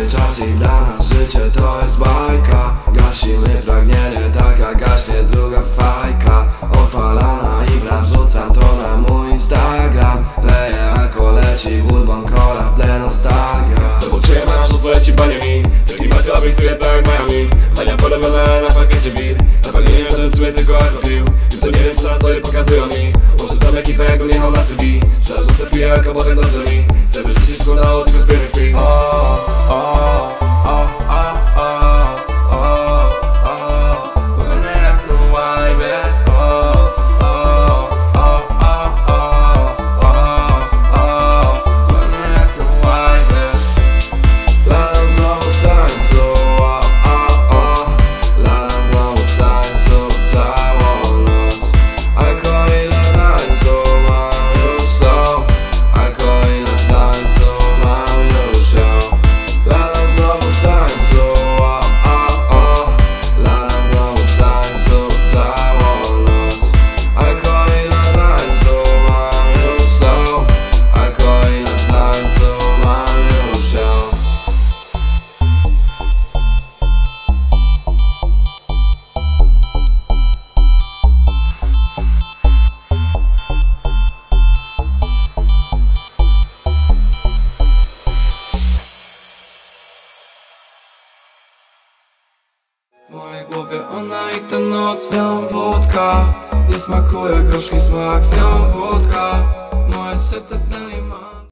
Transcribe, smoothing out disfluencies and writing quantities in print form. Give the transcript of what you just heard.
czas i dla nas życie to jest bajka. Gasimy pragnienie, tak jak gaśnie druga fajka. Odpalana i wrzucam to na mój Instagram. Leję jako leci Bourbon Cola, w tle nostalgia. Zobaczyłem aż leci banie mi. Te klimaty obrych, które tak mają mi. Bania porobione na pakiecie bir. Na pewno nie będę sobie tylko pił. Już to nie wiem co na stole pokazują mi. Może tam ekipę jakbym jechał na CB. Przerzucę pijelkę, bo tak dobrze mi. Chcę by życie składało tylko z pierwszych chwil. W mojej głowie ona i ta noc, z nią wódka. Nie smakuje gorzki smak, z nią wódka. Moje serce tlenie ma.